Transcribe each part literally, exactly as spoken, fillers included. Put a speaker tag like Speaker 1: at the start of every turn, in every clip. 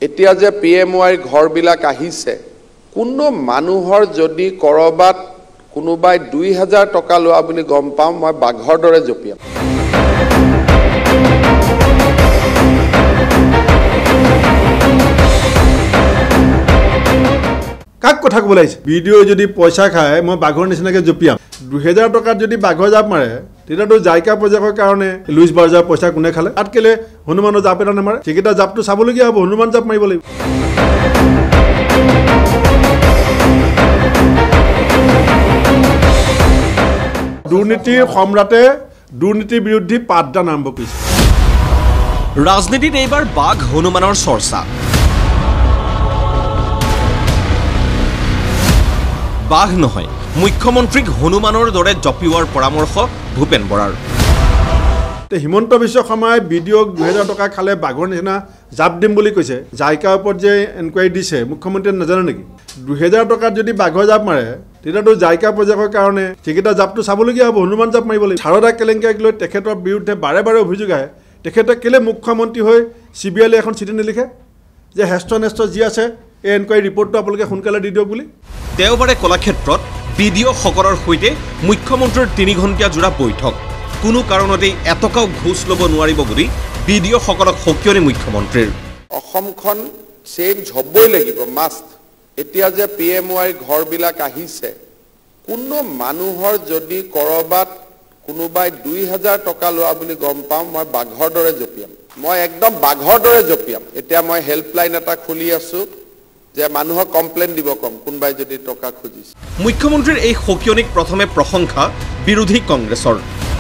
Speaker 1: এতিয়া যে P M ৱাইৰ ঘৰবিলাক আহিছে, কোনো মানুহৰ যদি কৰবাত কোনোবাই দুই হাজাৰ টকা লোৱা বুলি গম পাওঁ, মই বাঘৰ দৰে জপিয়াম।
Speaker 2: কাক কথা ক'ব লাগিছে? ভিডিঅ' যদি পইচা খায় মই বাঘৰ নিচিনাকৈ জপিয়াম। দুহেজাৰ টকাত যদি বাঘৰ জাপ মাৰে তেতিয়াতো জাইকা প্ৰজেক্টৰ কাৰণে লুইচ বাৰ্জাৰ পইচা কোনে খালে? তাত কেলে হনুমানৰ জাপ এটা নামাৰে? সেইকেইটা জাপটো চাবলগীয়া হ'ব, হনুমান জাপ মাৰিব লাগিব। দুৰ্নীতিৰ সম্ৰাটে দুৰ্নীতিৰ বিৰুদ্ধে পাঠদান আৰম্ভ কৰিছে।
Speaker 3: ৰাজনীতিত এইবাৰ বাঘ হনুমানৰ চৰ্চা। বাঘ নহয়, মুখ্যমন্ত্ৰীক হনুমানৰ দৰে জপিওৱাৰ পৰামৰ্শ ভূপেন বৰাৰ।
Speaker 2: হিমন্ত বিশ্ব শৰ্মাই ভিডিঅ'ক দুহেজাৰ টকা খালে বাঘৰ নিচিনা জাপ দিম বুলি কৈছে। জাইকাৰ ওপৰত যে এনকুৱাৰী দিছে মুখ্যমন্ত্ৰীয়ে নাজানে নেকি? দুহেজাৰ টকাত যদি বাঘৰ জাপ মাৰে তেতিয়াতো জাইকা প্ৰজেক্টৰ কাৰণে সেইকেইটা জাপটো চাবলগীয়া হ'ব, হনুমান জাপ মাৰিব লাগিব। সাৰদা কেলেংকাৰীক লৈ তেখেতৰ বিৰুদ্ধে বাৰে বাৰে অভিযোগ আহে। তেখেতে কেলে মুখ্যমন্ত্ৰী হৈ চি বি আইলৈ এখন চিঠি নিলিখে যে হেষ্ট নেষ্ট যি আছে এই এনকুৱাৰী ৰিপৰ্টটো আপোনালোকে সোনকালে দি দিয়ক বুলি?
Speaker 3: দেওবাৰে কলাক্ষেত্ৰত বি ডি অ'সকলৰ সৈতে মুখ্যমন্ত্ৰীৰ তিনি ঘণ্টীয়া জোৰা বৈঠক। কোনো কাৰণতেই এটকাও ঘোচ ল'ব নোৱাৰিব বুলি বি ডি অ'সকলক সকিয়নি মুখ্যমন্ত্ৰীৰ।
Speaker 1: অসমখন চেঞ্জ হ'বই লাগিব, মাষ্ট। এতিয়া যে পি এম ৱাইৰ ঘৰবিলাক আহিছে, কোনো মানুহৰ যদি কৰবাত কোনোবাই দুই হাজাৰ টকা লোৱা বুলি গম পাওঁ, মই বাঘৰ দৰে জপিয়াম। মই একদম বাঘৰ দৰে জপিয়াম। এতিয়া মই হেল্পলাইন এটা খুলি আছোঁ যে মানুহক কমপ্লেইন দিব কম কোনোবাই যদি টকা খুজিছে।
Speaker 3: মুখ্যমন্ত্ৰীৰ এই সকিয়নিক প্ৰথমে প্ৰশংসা বিৰোধী কংগ্ৰেছৰ।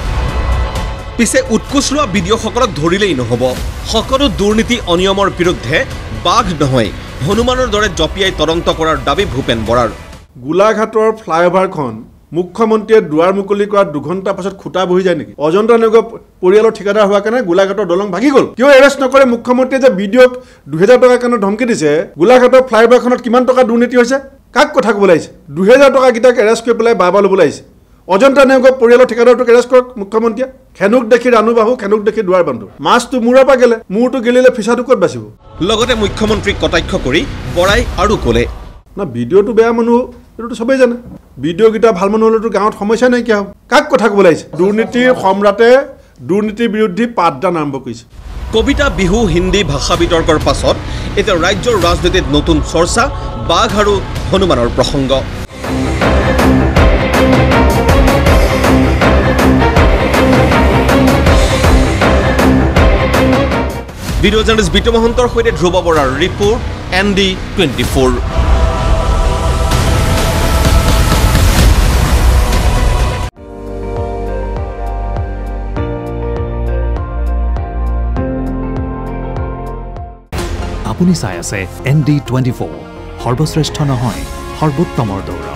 Speaker 3: পিছে উৎকোচ লোৱা বি ডি অ'সকলক ধৰিলেই নহ'ব। সকলো দুৰ্নীতি অনিয়মৰ বিৰুদ্ধে বাঘ নহয় হনুমানৰ দৰে জপিয়াই তদন্ত কৰাৰ দাবী ভূপেন বৰাৰ।
Speaker 2: গোলাঘাটৰ ফ্লাইঅভাৰখন মুখ্যমন্ত্ৰীয়ে দুৱাৰ মুকলি কৰাৰ দুঘণ্টা পাছত খুটা বহি যায় নেকি? অজন্তা নগৰ পৰিয়ালৰ ঠিকাদাৰ হোৱাৰ কাৰণে গোলাঘাটৰ দলং ভাগি গ'ল। কিয় এৰেষ্ট নকৰে মুখ্যমন্ত্ৰীয়ে? যে ভিডিঅ'ক দুহেজাৰ টকাৰ কাৰণে ধমকি দিছে। গোলাঘাটৰ ফ্লাইঅভাৰখনত কিমান টকা দুৰ্নীতি হৈছে? কাক কথা ক'ব লাগিছে? দুহেজাৰ টকাকেইটাক এৰেষ্ট কৰি পেলাই বাবা ল'ব লাগিছে। অজন্তা নগৰ পৰিয়ালৰ ঠিকাদাৰটোক এৰেষ্ট কৰক মুখ্যমন্ত্ৰীয়ে। খেনুক দেখি ৰাণু বাহু, খেনুক দেখি দুৱাৰ বান্ধো। মাছটো মূৰৰ পৰা গেলে, মূৰটো গেলিলে ফিচাটো ক'ত বাচিব?
Speaker 3: লগতে মুখ্যমন্ত্ৰীক কটাক্ষ কৰি বৰাই আৰু ক'লে,
Speaker 2: না ভিডিঅ'টো বেয়া মানুহ এইটোতো চবেই জানে। ভিডিঅ'কেইটা ভাল মানুহ হ'লেতো গাঁৱত সমস্যা নাইকিয়া হ'ব। কাক কথা ক'ব লাগিছে? দুৰ্নীতিৰ সম্ৰাটে দুৰ্নীতিৰ বিৰুদ্ধে পাঠদান আৰম্ভ কৰিছে।
Speaker 3: কবিতা, বিহু, হিন্দী ভাষা বিতৰ্কৰ পাছত এতিয়া ৰাজ্যৰ ৰাজনীতিত নতুন চৰ্চা, বাঘ আৰু হনুমানৰ প্ৰসংগ। ভিডিঅ' জাৰ্নেলিষ্ট বিটু মহন্তৰ সৈতে ধ্ৰুৱ বৰাৰ report, N D twenty four.
Speaker 4: আপুনি চাই আছে এন ডি টুৱেণ্টি ফ'ৰ, সৰ্বশ্ৰেষ্ঠ নহয় সৰ্বোত্তমৰ দৌৰা।